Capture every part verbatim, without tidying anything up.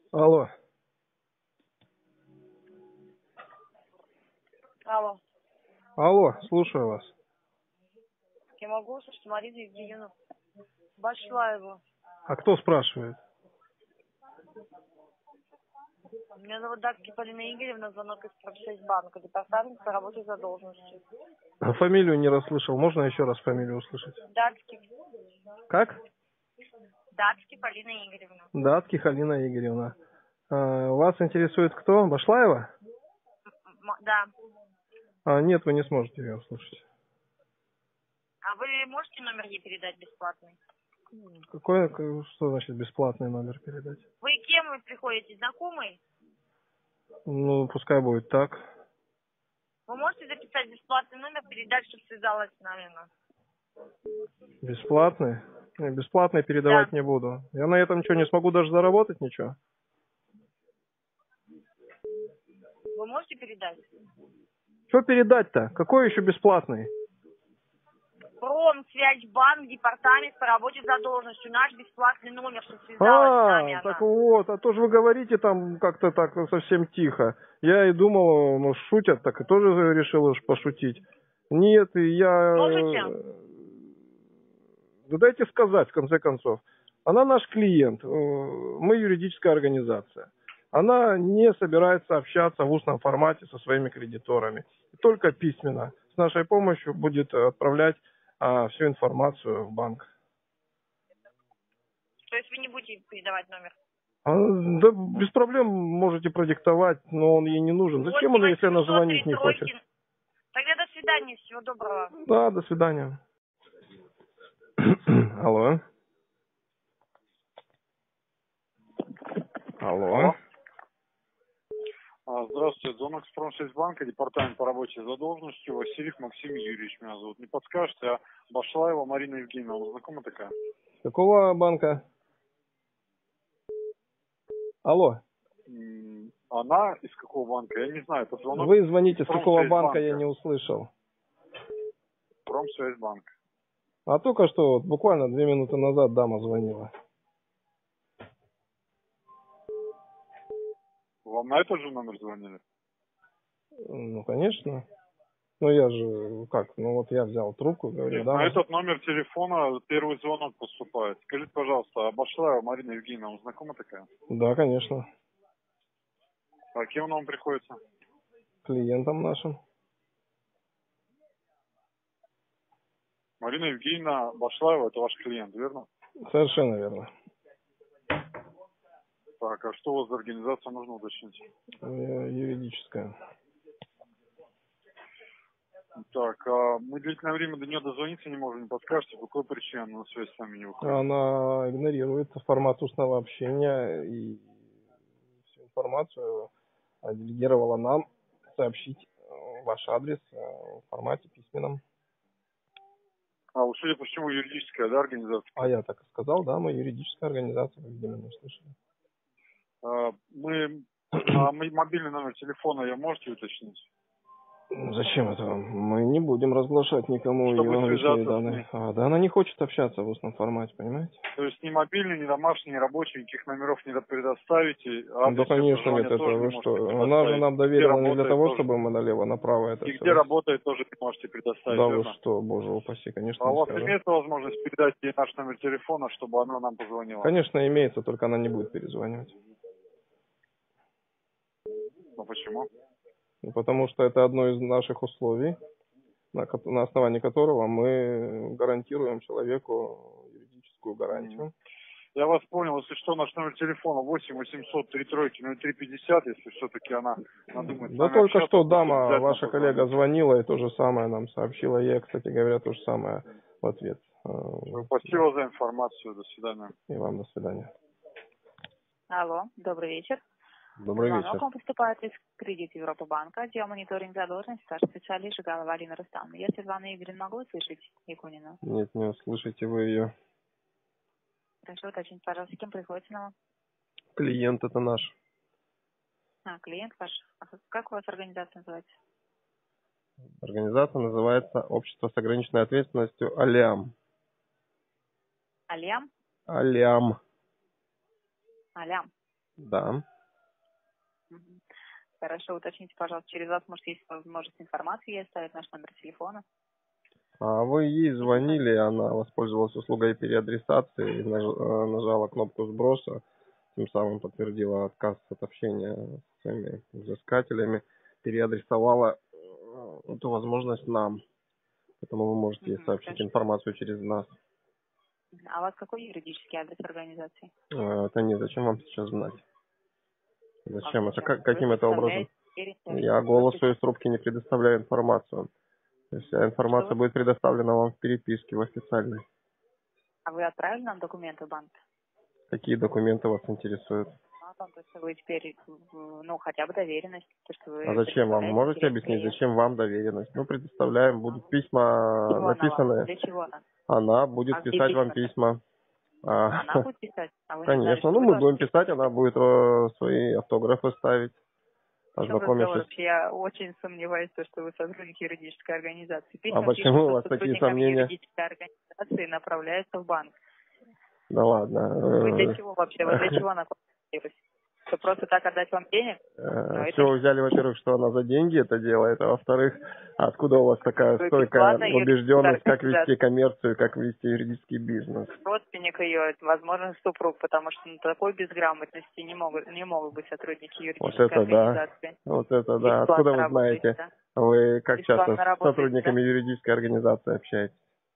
Алло. Алло. Алло, слушаю вас. Я могу услышать Марину Евгеньевну Башлаеву. А кто спрашивает? Меня зовут Датский Полина Игоревна, звонок из шесть банка, департамент по работе за должностью. А фамилию не расслышал. Можно еще раз фамилию услышать? Датский. Как? Датский Полина Игоревна. Датских Алина Игоревна. А, вас интересует кто? Башлаева? М- да. А, нет, вы не сможете ее услышать. А вы можете номер ей передать бесплатный? Какой, что значит бесплатный номер передать? Вы кем вы приходите, знакомый? Ну, пускай будет так. Вы можете записать бесплатный номер, передать, чтобы связалась с нами? Бесплатный? Не, бесплатный передавать Да. не буду. Я на этом что, не смогу даже заработать ничего? Вы можете передать? Что передать-то? Какой еще бесплатный? Промсвязьбанк, департамент по работе за должностью. Наш бесплатный номер, чтобы связалась с нами А, она. так вот, а то же вы говорите там как-то так совсем тихо. Я и думал, может, шутят, так и тоже решил уж пошутить. Нет, и я... Можете? Да дайте сказать, в конце концов. Она наш клиент, мы юридическая организация. Она не собирается общаться в устном формате со своими кредиторами. Только письменно. С нашей помощью будет отправлять а, всю информацию в банк. То есть вы не будете передавать номер? А, да без проблем можете продиктовать, но он ей не нужен. Зачем он, если она звонить не хочет? Тогда до свидания, всего доброго. Да, до свидания. Алло. Алло. Здравствуйте, звонок с Промсвязьбанка, департамент по работе за должностью. Васильев Максим Юрьевич меня зовут. Не подскажете, а Башлаева Марина Евгеньевна, вам знакома такая? Какого банка? Алло. Она из какого банка? Я не знаю, это звонок. Вы звоните, с какого банка, я не услышал. Промсвязьбанк. А только что, вот, буквально две минуты назад дама звонила. Вам на этот же номер звонили? Ну, конечно. Ну, я же, как, ну вот я взял трубку, говорю, Нет, да. на этот номер телефона первый звонок поступает. Скажите, пожалуйста, а Башлаева Марина Евгеньевна, вам знакома такая? Да, конечно. А кем она вам приходится? Клиентам нашим. Марина Евгеньевна Башлаева, это ваш клиент, верно? Совершенно верно. Так, а что у вас за организация, нужно уточнить? Юридическая. Так, а мы длительное время до нее дозвониться не можем, не подскажете, по какой причине она на связь с вами не выходит? Она игнорирует формат устного общения и всю информацию делегировала нам сообщить ваш адрес в формате письменном. А, вы, судя по всему, юридическая, да, организация? А я так и сказал, да, мы юридическая организация, как видимо, не услышали. А, мы, а мы мобильный номер телефона ее можете уточнить? Зачем это вам? Мы не будем разглашать никому Чтобы ее личные связаться с данные. ней. А, да, она не хочет общаться в устном формате, понимаете? То есть ни мобильный, ни домашний, ни рабочий, никаких номеров не предоставите? Ну, да, конечно, нет, это вы что? Она же нам доверила не для того, тоже. чтобы мы налево-направо это И все. где работает, тоже не можете предоставить, Да верно? вы что, боже упаси, конечно, А не у вас скажу. имеется возможность передать ей наш номер телефона, чтобы она нам позвонила? Конечно, имеется, только она не будет перезванивать. Ну, почему? Ну, потому что это одно из наших условий, на, на основании которого мы гарантируем человеку юридическую гарантию. Я вас понял. Если что, наш номер телефона восемь восемьсот три тройки ноль три пятьдесят, если все-таки она надумает. Да только что дама, ваша коллега, звонила и то же самое нам сообщила. Я, кстати говоря, то же самое в ответ. Спасибо за информацию. До свидания. И вам до свидания. Алло, добрый вечер. Добрый Звонок вечер. вам поступает из кредит Европа банка, отдел мониторинг задолженности, старший специалист Жигалова Алина Рустамовна. Я Светлана Игоревна, могу услышать Якунину? Нет, не услышите вы ее. Прошу уточнить, пожалуйста, кем приходится нам? Клиент это наш. А, клиент ваш. А как у вас организация называется? Организация называется Общество с ограниченной ответственностью Алиам. Алиам? Алиам. Алям. Да. Мгм. Хорошо, уточните, пожалуйста, через вас, может, есть возможность информацию ей оставить, наш номер телефона. А вы ей звонили, она воспользовалась услугой переадресации, наж- э, нажала кнопку сброса, тем самым подтвердила отказ от общения с своими взыскателями, переадресовала э, эту возможность нам. Поэтому вы можете ей Мгм, сообщить хорошо. информацию через нас. А у вас какой юридический адрес организации? Э, Это не зачем вам сейчас знать? Как Зачем? Это зачем? как, Вы каким это образом? представляете территорию. Я Вы голосу представ- из трубки не предоставляю информацию. То есть вся Что информация вы? будет предоставлена вам в переписке, в официальной. А вы отправили нам документы в банк? Какие документы вас интересуют? Ну, о том, то, что вы теперь, в- ну, хотя бы доверенность, то, что А вы зачем вам? представляете Можете интерес объяснить, клиента. зачем вам доверенность? Ну, предоставляем, будут письма Чего она вам? написанные. Для чего она? Она А будет где писать вам письма-то? письма. А, Она будет писать? А вы не знали, конечно, что ну вы мы должны будем писать? писать, она будет э, свои автографы ставить, В чем разговор ознакомившись. вообще? Я очень сомневаюсь, в том, что вы сотрудник юридической организации. А Письма почему у пишутся вас такие сотрудникам сомнения? юридической организации и направляются в банк. Да ладно. Вы для э, чего вообще? Вы для чего накладываетесь? Что просто так отдать вам денег? Ну, это Все вы взяли, во-первых, что она за деньги это делает, а во-вторых, откуда у вас такая вы стойкая бесплатная юридическая убежденность, как вести организация. коммерцию, как вести юридический бизнес? Родственник ее, возможно, супруг, потому что на такой безграмотности не могут, не могут быть сотрудники Вот юридической это да. организации. Вот это да. Бесплатно Откуда вы работаете, знаете? да? Вы как часто Бесплатно с работаете, сотрудниками юридической организации общаетесь?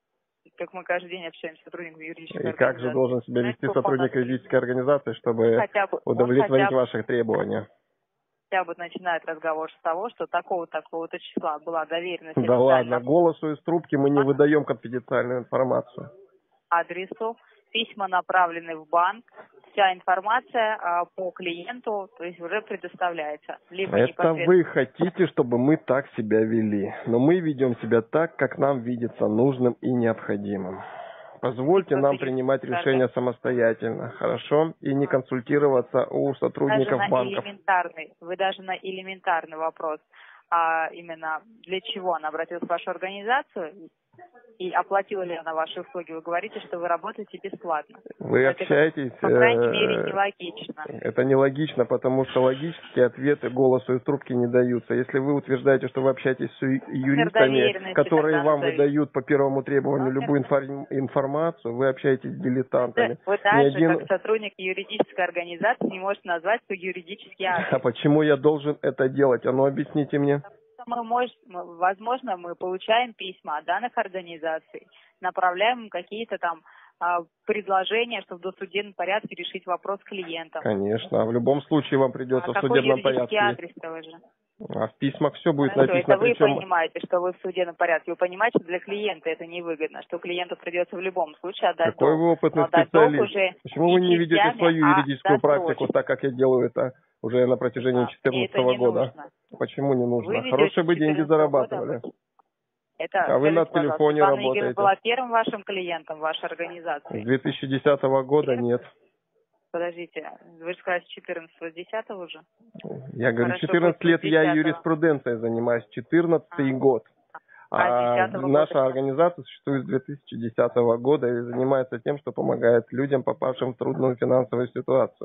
Как мы каждый день общаемся с сотрудниками юридической И как же организации. должен себя Знаете, вести сколько у нас сотрудник юридической организации, чтобы хотя бы, он удовлетворить хотя бы, ваши требования? хотя бы начинает разговор с того, что такого-такого-то числа была доверенность Да ладно, официально голосу из трубки мы не выдаем конфиденциальную информацию. адресу, письма направлены в банк, вся информация а, по клиенту, то есть уже предоставляется. Либо Это непосредственно. вы хотите, чтобы мы так себя вели. Но мы ведем себя так, как нам видится нужным и необходимым. Позвольте нам принимать решения самостоятельно, хорошо? И не консультироваться у Даже сотрудников на банков. элементарный, вы даже на элементарный вопрос, а именно для чего она обратилась в вашу организацию и оплатила ли она ваши услуги, вы говорите, что вы работаете бесплатно. Вы Но общаетесь... Это, по крайней мере, э, нелогично. Это нелогично, потому что логические ответы голосу из трубки не даются. Если вы утверждаете, что вы общаетесь с ю- юристами, доверенности которые тогда вам назовите. выдают по первому требованию Номер. любую инфор- информацию, вы общаетесь с дилетантами. Вы Ни даже, один- как сотрудник юридической организации, не можете назвать свой юридический адрес. А почему я должен это делать? А ну объясните мне. Мы можем, мы- возможно, мы получаем письма от данных организаций, направляем им какие-то там а, предложения, чтобы в досудебном порядке решить вопрос с клиентом. Конечно. А в любом случае вам А придется в какой судебном юридический порядке. адрес-то вы же? А в письмах все будет Хорошо, написано. это вы Причем... понимаете, что вы в судебном порядке. Вы понимаете, что для клиента это невыгодно, что клиенту придется в любом случае отдать Какой долг. вы опытный Но отдать долг специалист. уже Почему вы не ведете частями, свою а юридическую практику досрочно. так, как я делаю это уже на протяжении Да, мне это четырнадцатого не года? нужно. Почему не Вы нужно? ведете Хорошие бы деньги четырнадцатого года зарабатывали. Это, А вы на скажите, пожалуйста, телефоне Светлана Игоревна работаете. была первым вашим клиентом вашей С организации? две тысячи десятого года нет. Подождите, вы же сказали с четырнадцатого, с десятого уже? Я говорю, Хорошо, четырнадцать пусть лет с я десятого. юриспруденцией занимаюсь, четырнадцатый А. год. А А с десятого наша года? организация существует с две тысячи десятого года и занимается тем, что помогает людям, попавшим в трудную финансовую ситуацию.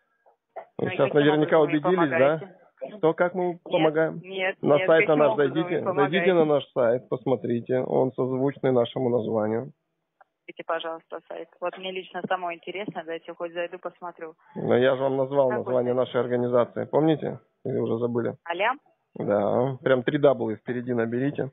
Вы Ну, сейчас каким наверняка образом вы убедились, да? помогаете? Что, как мы помогаем? Нет, На нет, сайт на каким наш образом вы зайдите, помогаете? зайдите на наш сайт, посмотрите, он созвучный нашему названию. Скажите, пожалуйста, сайт. Вот мне лично самое интересное, дайте хоть зайду, посмотрю. Но я же вам назвал Какой название сайт? нашей организации, помните? Или уже забыли? Алям? Да, прям три W впереди наберите.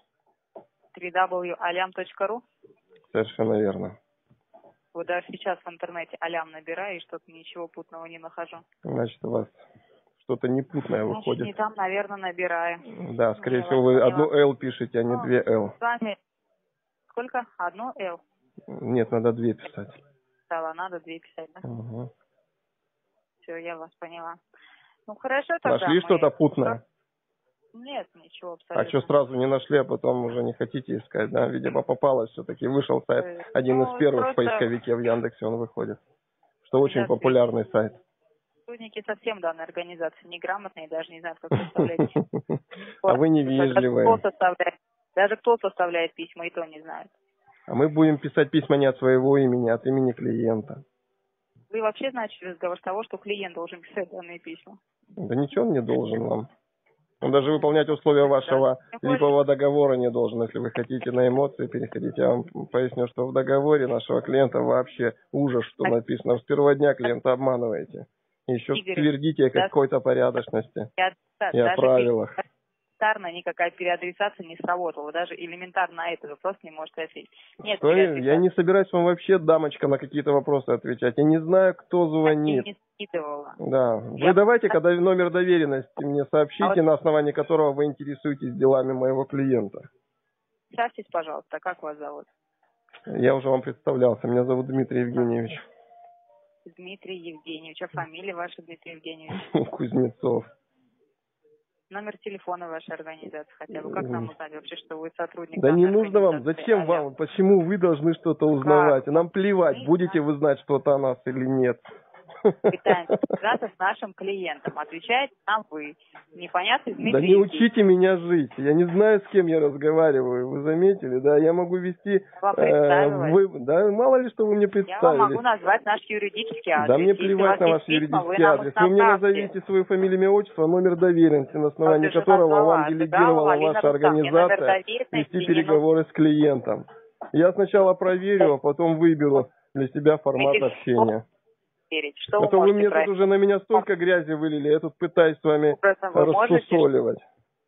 три дабл ю алям точка ру. Совершенно верно. Вот даже сейчас в интернете алям набираю и что-то ничего путного не нахожу. Значит, у вас что-то непутное Значит, выходит. не там, наверное, набираю. Да, скорее Я всего, вас вы поняла. одну L пишете, а не Ну, две L. С вами сколько? Одно Л. Нет, надо две писать. Стало, надо две писать, да? Угу. Все, я вас поняла. Ну, хорошо тогда. Нашли мы- что-то путное? Нет, ничего А абсолютно. что сразу не нашли, а потом уже не хотите искать, да? Видимо, попалось все-таки. Вышел сайт, Э, один ну, из первых в просто- поисковике в Яндексе он выходит. Что очень Да, популярный сайт. Сотрудники совсем данной организации неграмотные, даже не знают, как составлять. А вы Даже невежливые. кто составляет, даже кто составляет письма, и то не знает. А мы будем писать письма не от своего имени, а от имени клиента. Вы вообще начали разговор с того, что клиент должен писать данные письма. Да ничего он не должен вам. Он даже выполнять условия вашего да. липового договора не должен. Если вы хотите на эмоции переходить, я вам поясню, что в договоре нашего клиента вообще ужас, что написано. С первого дня клиента обманываете. И еще Игорь, твердите о какой-то порядочности я, да, и о правилах. Элементарно никакая переадресация не сработала. Даже элементарно на этот вопрос не можете ответить. Нет, что я не собираюсь вам вообще, дамочка, на какие-то вопросы отвечать. Я не знаю, кто звонит. Я не скидывала. Да. Я... Вы давайте, когда номер доверенности мне сообщите, а вот... на основании которого вы интересуетесь делами моего клиента. Представьтесь, пожалуйста, как вас зовут? Я уже вам представлялся. Меня зовут Дмитрий Евгеньевич. Дмитрий Евгеньевич. А фамилия ваша, Дмитрий Евгеньевич? Кузнецов. Номер телефона вашей организации хотя бы. Как нам узнать вообще, что вы сотрудник? Да не нужно вам. Зачем вам? Почему вы должны что-то узнавать? Как? Нам плевать, будете вы знать что-то о нас или нет. Пытаемся связаться с нашим клиентом. Отвечает нам вы. Непонятно, Дмитрий. Да не учите меня жить. Я не знаю, с кем я разговариваю. Вы заметили, да? Я могу вести... Э, вы, да, мало ли, что вы мне представили. Я вам могу назвать наш юридический адрес. Да мне плевать на ваш юридический письма, адрес. Вы, вы мне назовите свою фамилию, имя, отчество, номер доверенности, на основании которого вам делегировала ваша организация вести переговоры с клиентом. Я сначала проверю, а потом выберу для себя формат общения. Что а то вы мне проверить? тут уже на меня столько грази вылили, я тут пытаюсь с вами рассусоливать.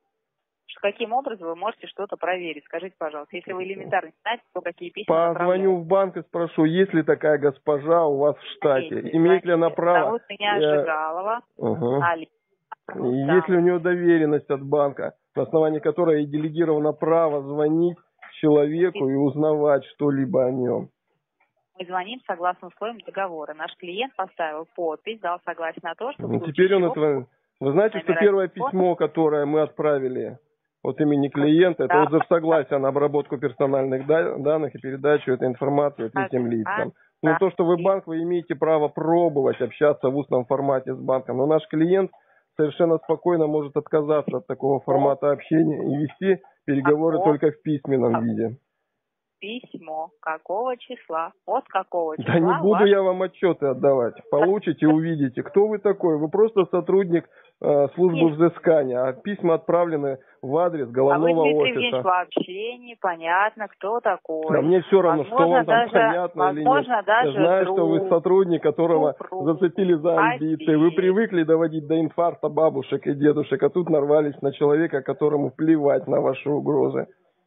Каким образом вы можете что-то проверить? Скажите, пожалуйста, если вы элементарно знаете, то какие письма позвоню в банк и спрошу, есть ли такая госпожа у вас в штате, Смотрите, имеет ли она право... Зовут меня я... Жигалова, угу. Алина. Есть ли у нее доверенность от банка, на основании которой ей делегировано право звонить человеку и узнавать что-либо о нем? Мы звоним согласно условиям договора. Наш клиент поставил подпись, дал согласие на то, что... Ну, теперь он это... Вы знаете, что первое письмо, которое мы отправили от имени клиента, да. это отзыв согласия на обработку персональных данных и передачу этой информации третьим лицам. Но то, что вы банк, вы имеете право пробовать общаться в устном формате с банком. Но наш клиент совершенно спокойно может отказаться от такого формата общения и вести переговоры только в письменном виде. Письмо. Какого числа? От какого числа? Да не буду ваш... я вам отчеты отдавать. Получите, увидите. Кто вы такой? Вы просто сотрудник э, службы взыскания. А письма отправлены в адрес головного а вы, офиса. Евгеньевич, вообще непонятно, кто такой. Да мне все равно, возможно, что вам там даже, понятно или нет. Даже я знаю, друг, что вы сотрудник, которого друг, зацепили за амбиции. Вы привыкли доводить до инфаркта бабушек и дедушек, а тут нарвались на человека, которому плевать на ваши угрозы.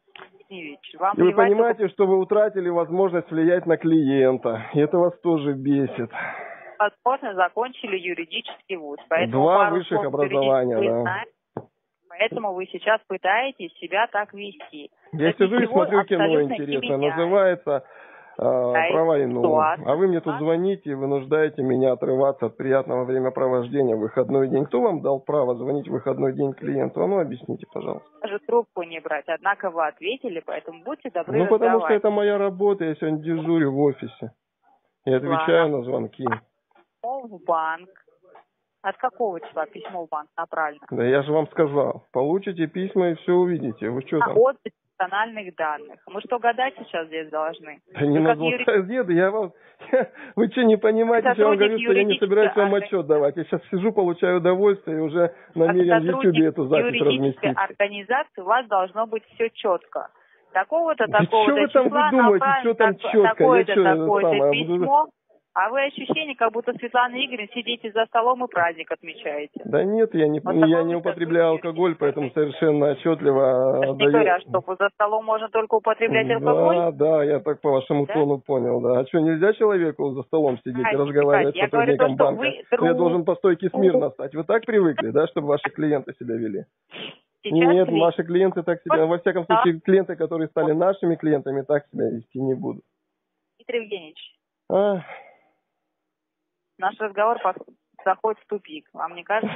Вам и вы понимаете, только... что вы утратили возможность влиять на клиента. И это вас тоже бесит. Возможно, закончили юридический вуз. Два высших образования, да. Знаете, поэтому вы сейчас пытаетесь себя так вести. Я это сижу и смотрю кино интересное. Называется э, «Про войну». А вы мне тут звоните и вынуждаете меня отрываться от приятного времяпровождения в выходной день. Кто вам дал право звонить в выходной день клиенту? А ну, объясните, пожалуйста. Даже трубку не брать. Однако вы ответили, поэтому будьте добры Ну, потому что это моя работа. Я сегодня дежурю в офисе. И отвечаю Ладно. на звонки. Письмо в банк. От какого числа письмо в банк направлено? Да я же вам сказал. Получите письма и все увидите. Вы что там? От персональных данных. Мы что, гадать сейчас здесь должны? Да не надо юри... я вам... Вы что, не понимаете, что я вам говорю, что я не собираюсь вам отчет давать. Я сейчас сижу, получаю удовольствие и уже намерен в Ютубе эту запись разместить. Организации у вас должно быть все четко. Такого-то, да такого-то числа, вы думаете, что там четко? Такое-то, такое-то письмо. А вы ощущение, как будто Светлана Игоревна сидите за столом и праздник отмечаете. Да нет, я не, вот я не употребляю алкоголь, поэтому совершенно отчетливо даю... говорят, что за столом можно только употреблять алкоголь? Да, да, я так по вашему да? тону понял, да. А что, нельзя человеку за столом сидеть а, и разговаривать с сотрудником банка? Вы друг... Я должен по стойке смирно стать. Вы так привыкли, да, чтобы ваши клиенты себя вели? Сейчас нет, клиент. Ваши клиенты так себя... Во всяком случае, клиенты, которые стали нашими клиентами, так себя вести не будут. Дмитрий Евгеньевич. А? Наш разговор заходит в тупик, вам не кажется?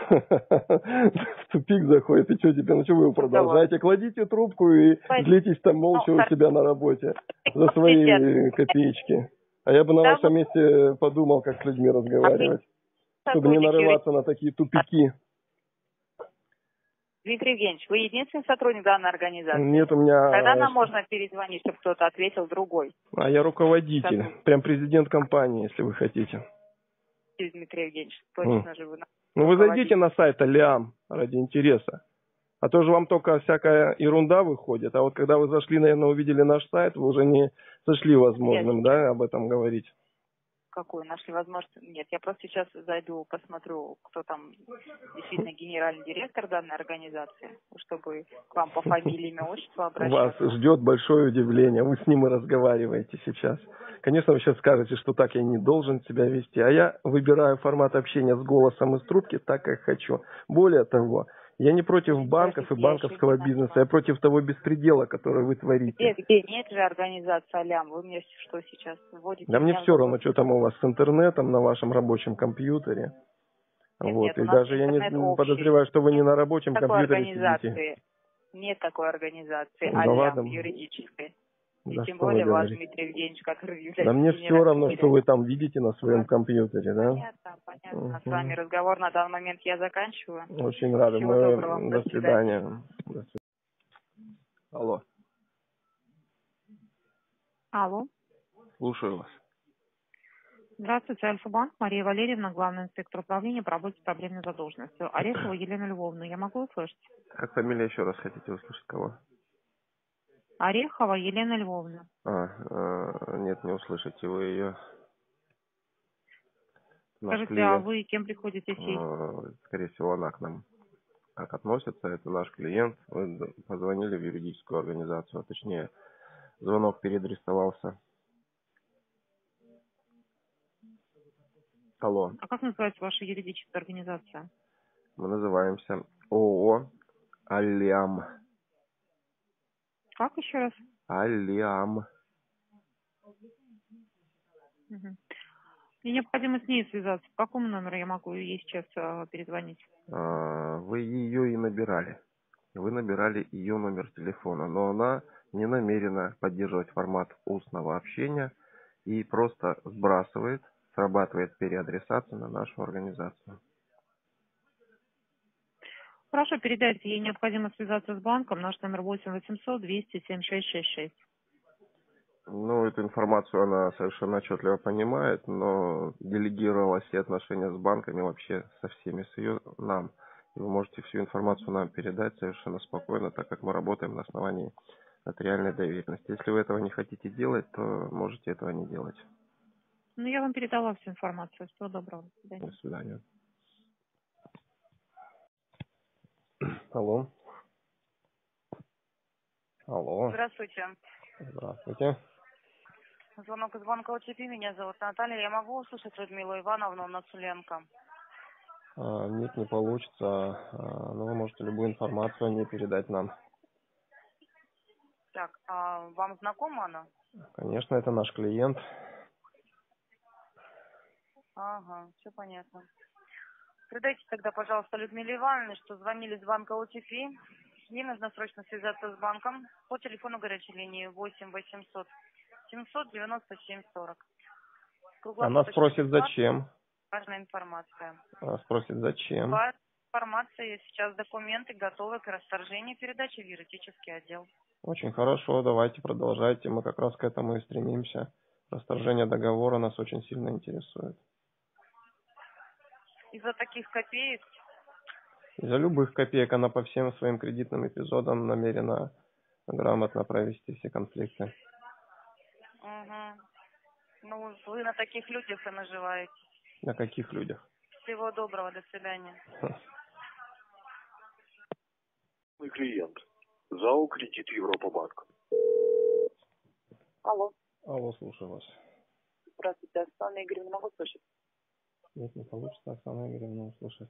В тупик заходит, и что теперь, ну что вы его продолжаете? Кладите трубку и длитесь там молча у себя на работе за свои копеечки. А я бы на вашем месте подумал, как с людьми разговаривать, чтобы не нарываться на такие тупики. Дмитрий Евгеньевич, вы единственный сотрудник данной организации? Нет, у меня... Тогда нам можно перезвонить, чтобы кто-то ответил другой. А я руководитель, прям президент компании, если вы хотите. Дмитрий Евгеньевич, точно же вы. Ну вы зайдите на сайт Алиам ради интереса. А то же вам только всякая ерунда выходит. А вот когда вы зашли, наверное, увидели наш сайт, вы уже не сочли возможным, да, об этом говорить. Какую нашли возможность? Нет, я просто сейчас зайду, посмотрю, кто там действительно генеральный директор данной организации, чтобы к вам по фамилии, имя, отчеству обращаться. Вас ждет большое удивление. Вы с ним и разговариваете сейчас. Конечно, вы сейчас скажете, что так я не должен себя вести. А я выбираю формат общения с голосом из трубки так, как хочу. Более того, я не против банков и банковского бизнеса. Я против того беспредела, который вы творите. Где, где? Нет же организации Алям. Вы мне что сейчас вводите? Да мне все равно, что там у вас с интернетом на вашем рабочем компьютере. Нет, вот. нет, И даже я не подозреваю, что вы не на рабочем нет компьютере организации. сидите. Нет такой организации Да Алям ладно. юридической. И Да тем что более вы ваш говорите? Дмитрий Евгеньевич, как является. Да мне все равно, что вы там видите на своем компьютере, да? Понятно, понятно. Угу. С вами разговор на данный момент я заканчиваю. Очень рада. Всего Мы... доброго. До свидания. До свидания. Алло. Алло. Слушаю вас. Здравствуйте, Альфа-банк, Мария Валерьевна, главный инспектор управления по работе с проблемной задолженностью. Орехова Елена Львовна, я могу услышать? Как фамилия еще раз хотите услышать кого? Орехова Елена Львовна. А, э, нет, не услышите вы ее. Наш Скажите, клиент. а вы кем приходите сесть? Э, скорее всего, она к нам как относится. Это наш клиент. Вы позвонили в юридическую организацию, а точнее, звонок переадресовался. Алло. А как называется ваша юридическая организация? Мы называемся ООО «Алиам». Как еще раз? «Алиам». Угу. Мне необходимо с ней связаться. По какому номеру я могу ей сейчас э, перезвонить? А, вы ее и набирали. Вы набирали ее номер телефона, но она не намерена поддерживать формат устного общения и просто сбрасывает, срабатывает переадресацию на нашу организацию. Хорошо, передайте. Ей необходимо связаться с банком. Наш номер восемь восемьсот двести семь шесть шесть шесть. Ну, эту информацию она совершенно отчетливо понимает, но делегировала все отношения с банками вообще со всеми, с ее нам. И вы можете всю информацию нам передать совершенно спокойно, так как мы работаем на основании нотариальной доверенности. Если вы этого не хотите делать, то можете этого не делать. Ну, я вам передала всю информацию. Всего доброго. До свидания. До свидания. Алло. Алло. Здравствуйте. Здравствуйте. Звонок из банка о тэ пэ. Меня зовут Наталья. Я могу услышать Людмилу Ивановну Нацуленко? А, нет, не получится. А, но вы можете любую информацию о ней передать нам. Так, а вам знакома она? Конечно, это наш клиент. Ага, все понятно. Передайте тогда, пожалуйста, Людмиле Ивановне, что звонили с банка о тэ пэ. Ей нужно срочно связаться с банком по телефону горячей линии восемь восемьсот семьсот девяносто семь сорок. Она спросит, зачем. Важная информация. Она спросит, зачем. Важная информация. Сейчас документы готовы к расторжению передачи в юридический отдел. Очень хорошо, давайте продолжайте. Мы как раз к этому и стремимся. Расторжение договора нас очень сильно интересует. Из-за таких копеек? Из-за любых копеек она по всем своим кредитным эпизодам намерена грамотно провести все конфликты. Угу. Ну, вы на таких людях и наживаете. На каких людях? Всего доброго, до свидания. Мой клиент. ЗАО «Кредит Европа-банк». Алло. Алло, слушаю вас. Здравствуйте, Оксана Игоревна, могу слышать? Нет, не получится, Оксана Игоревна, услышать.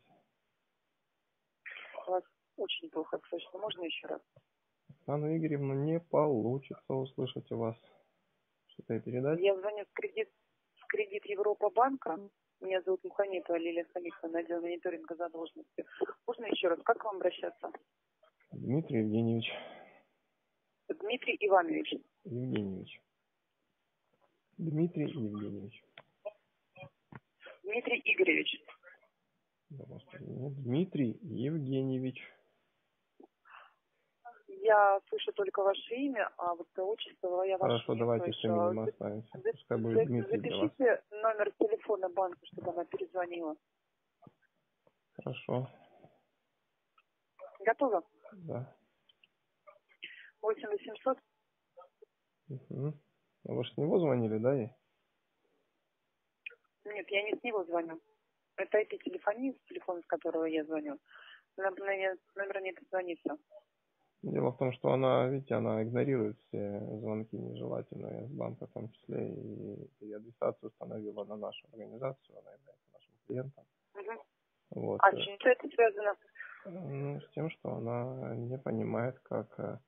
Вас очень плохо слышно. Можно еще раз? Оксану Игоревну не получится услышать у вас. Что-то и передать? Я звоню с кредит, с кредит Европа-банка. Меня зовут Мухаметова Лилия Хамитовна, отдел мониторинга задолженности. Можно еще раз? Как к вам обращаться? Дмитрий Евгеньевич. Дмитрий Иванович. Евгеньевич. Дмитрий Евгеньевич. Дмитрий Игоревич. Да, Господи, нет, Дмитрий Евгеньевич. Я слышу только ваше имя, а вот отчество я ваше Хорошо, не давайте с слышу. именем останемся. За- Пускай будет за- Дмитрий для вас. Запишите номер телефона банка, чтобы она перезвонила. Хорошо, Готово? да. восемь восемьсот. Угу. Вы же с него звонили, да, ей? Нет, я не с него звоню. Это этой телефонии, телефон, с которого я звоню. Номер, номер не дозвонится. Дело в том, что она, видите, она игнорирует все звонки нежелательные с банка в том числе, и, и адресацию установила на нашу организацию, она является нашим клиентом. Угу. Вот. А с чем это связано? Ну, с тем, что она не понимает, как э,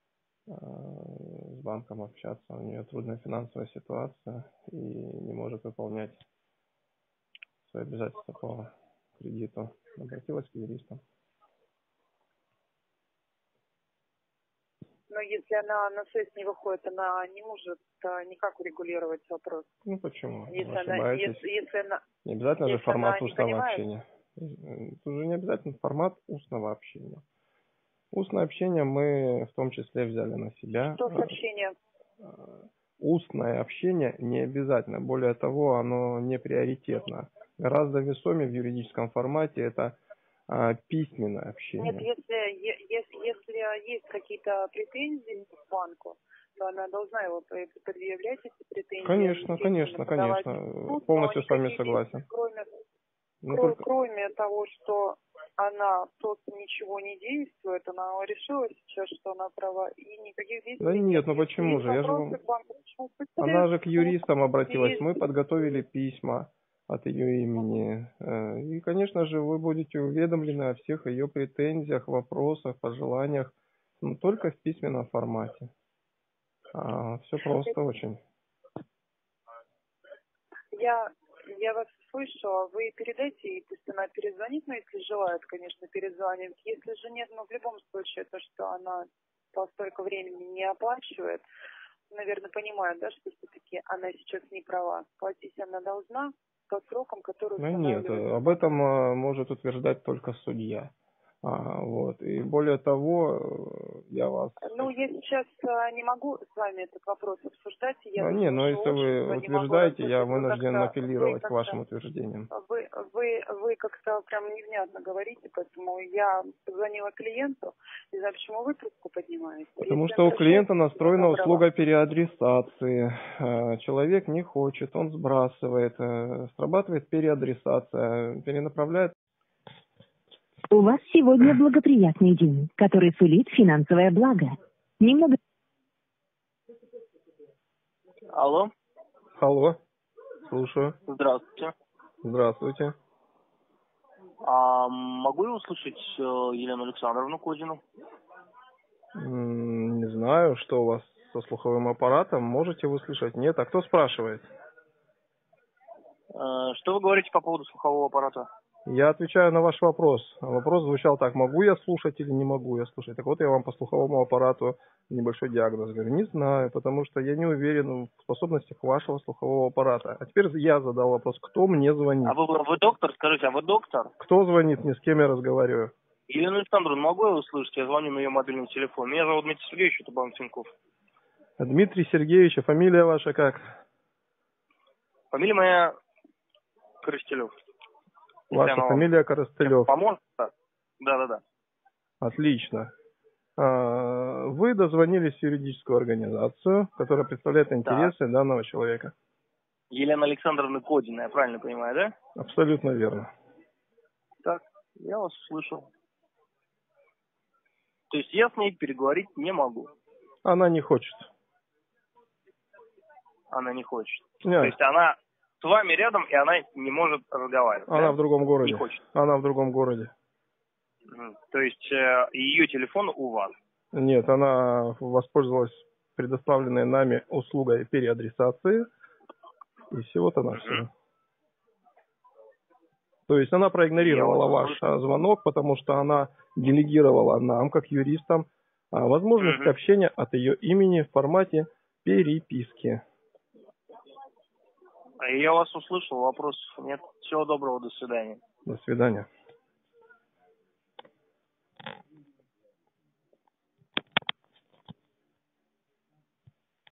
с банком общаться. У нее трудная финансовая ситуация и не может выполнять свои обязательства по кредиту. Обратилась к юристам. Но если она на связь не выходит, она не может а, никак урегулировать вопрос. Ну почему? Если Вы она, ошибаетесь. если, если она, Не обязательно же если формат она не устного понимает. общения. Тут же не обязательно формат устного общения. Устное общение мы в том числе взяли на себя. Что сообщение? Устное общение не обязательно. Более того, оно не приоритетно. Гораздо весомее в юридическом формате это а, письменное общение. Нет, если, е- если, если есть какие-то претензии к банку, то она должна его предъявлять, эти претензии. Конечно, конечно, конечно. Суд, Полностью с вами согласен. Кроме, Ну, кро- только... кроме того, что она просто ничего не действует, она решила сейчас, что она права, и никаких действий Да нет, ну Если почему есть же? Я же вопросы вам... к банку, почему? Она же к юристам обратилась. Есть. Мы подготовили письма от ее имени. Э, И, конечно же, вы будете уведомлены о всех ее претензиях, вопросах, пожеланиях, но только в письменном формате. А, все просто очень. Я, я вас слышу, вы передайте ей, пусть она перезвонит, но если желает, конечно, перезвонит. Если же нет, но в любом случае, то, что она по столько времени не оплачивает, наверное, понимает, да, что все-таки она сейчас не права. Платить она должна по срокам, которые Ну нет, устанавливаются. об этом а, может утверждать только судья. А, вот. И более того, э, я вас... Ну, я сейчас а, не могу с вами этот вопрос обсуждать. Я Ну, не, но если вы утверждаете, я вынужден апеллировать к вашим утверждениям. Вы, вы, вы как-то прям невнятно говорите, поэтому я позвонила клиенту, не знаю, почему вы трубку поднимаете. Потому Если что у он клиента пришел, настроена доброго. услуга переадресации. Э, Человек не хочет, он сбрасывает, э, срабатывает переадресация, перенаправляет. У вас сегодня благоприятный день, который сулит финансовое благо. Немного... Алло, Алло, слушаю. здравствуйте. Здравствуйте. А могу я услышать э, Елену Александровну Кодину? М, Не знаю, что у вас со слуховым аппаратом. Можете вы слышать? Нет. А кто спрашивает? Э, что вы говорите по поводу слухового аппарата? Я отвечаю на ваш вопрос. Вопрос звучал так: могу я слушать или не могу я слушать? Так вот, я вам по слуховому аппарату небольшой диагноз говорю. Не знаю, потому что я не уверен в способностях вашего слухового аппарата. А теперь я задал вопрос: кто мне звонит? А вы, вы доктор? Скажите, а вы доктор? Кто звонит мне, с кем я разговариваю? Елену Александровну могу я услышать? Я звоню на ее мобильный телефон. Меня зовут Дмитрий Сергеевич, это банк Тинькофф. Дмитрий Сергеевич, а фамилия ваша как? Фамилия моя Коростелев. Ваша Прямо фамилия Коростылев. поможет? Да-да-да. Отлично. А, Вы дозвонились в юридическую организацию, которая представляет интересы данного человека. Елена Александровна Кодина, я правильно понимаю, да? Абсолютно верно. Так, я вас услышал. То есть я с ней переговорить не могу. Она не хочет. Она не хочет. Нет. То есть она с вами рядом, и она не может разговаривать. Она да? в другом городе. Не хочет. Она в другом городе. Мгм. То есть э, ее телефон у вас. Нет, она воспользовалась предоставленной нами услугой переадресации. И всего-то навсего. То есть она проигнорировала Я ваш вас а, звонок, потому что она делегировала нам, как юристам, а, возможность Мгм. общения от ее имени в формате переписки. Я вас услышал, вопросов нет. Всего доброго, до свидания. До свидания.